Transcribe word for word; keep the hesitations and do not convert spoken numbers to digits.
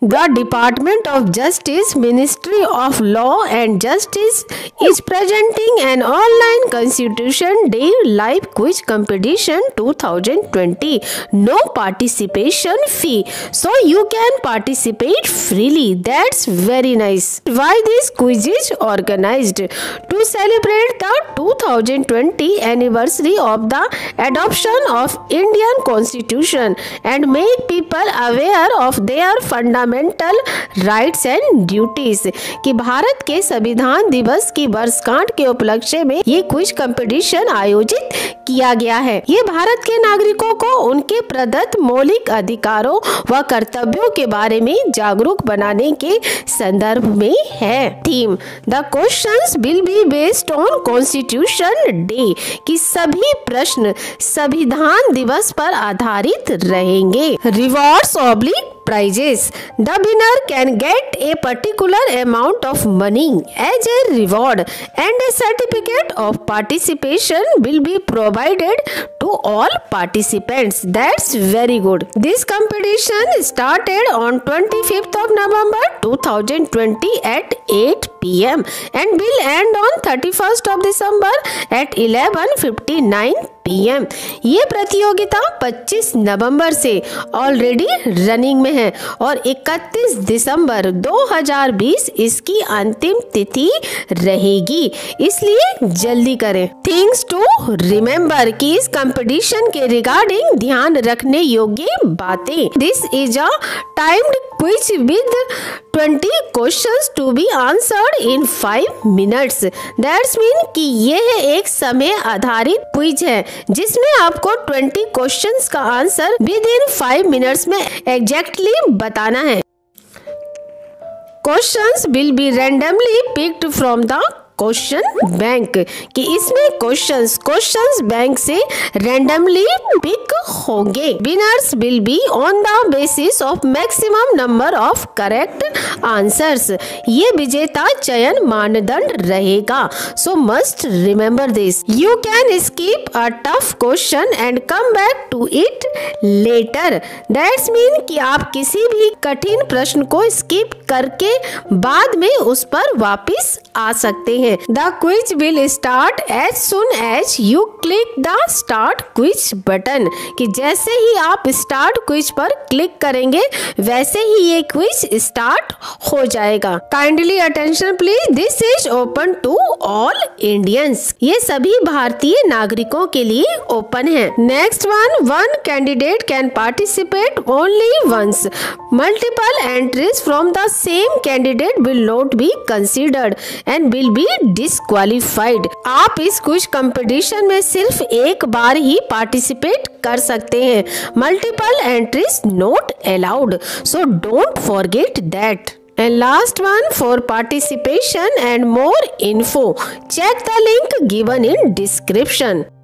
The Department of Justice, Ministry of Law and Justice is presenting an online Constitution Day live quiz competition twenty twenty. No participation fee, so you can participate freely. That's very nice. Why this quiz is organized? To celebrate the twenty twenty anniversary of the adoption of Indian Constitution and make people aware of their fundamental fundamental rights and duties कि भारत के संविधान दिवस की वर्षगांठ के उपलक्ष्य में ये क्विज कंपटीशन आयोजित किया गया है। ये भारत के नागरिकों को उनके प्रदत्त मौलिक अधिकारों व कर्तव्यों के बारे में जागरूक बनाने के संदर्भ में है। Theme the questions will be based on Constitution Day कि सभी प्रश्न संविधान दिवस पर आधारित रहेंगे। Rewards oblique prizes. The winner can get a particular amount of money as a reward and a certificate of participation will be provided to all participants. That's very good. This competition started on twenty-fifth of November twenty twenty at eight p m and will end on thirty-first of December at eleven fifty-nine p m ये प्रतियोगिता पच्चीस नवंबर से already running में है और इकतीस दिसंबर दो हज़ार बीस इसकी अंतिम तिथि रहेगी, इसलिए जल्दी करें। थिंग्स टू रिमेम्बर कि इस कंपटीशन के रिगार्डिंग ध्यान रखने योग्य बातें। This is a timed quiz with twenty questions to be answered in five minutes. That's mean कि यह एक समय आधारित क्विज है जिसमें आपको ट्वेंटी क्वेश्चंस का answer within five minutes में एग्जैक्टली बताना है। Questions will be randomly picked from the question bank कि इसमें क्वेश्चंस क्वेश्चंस बैंक से रैंडमली पिक होंगे। Winners will be on the basis of maximum number of correct answers. ये विजेता चयन मानदंड रहेगा। So must remember this. You can skip a tough question and come back to it later. That's mean कि आप किसी भी कठिन प्रश्न को स्किप करके बाद में उस पर वापस आ सकते हैं। The quiz will start as soon as you click the start quiz button कि जैसे ही आप start quiz पर क्लिक करेंगे वैसे ही ये क्विज स्टार्ट हो जाएगा। Kindly attention please, this is open to all Indians। ये सभी भारतीय नागरिकों के लिए ओपन है। Next one, one candidate can participate only once. Multiple entries from the same candidate will not be considered and will be disqualified. आप इस quiz competition में सिर्फ एक बार ही पार्टिसिपेट कर सकते हैं। Multiple entries not allowed, so don't forget that. And last one, for participation and more info, check the link given in description.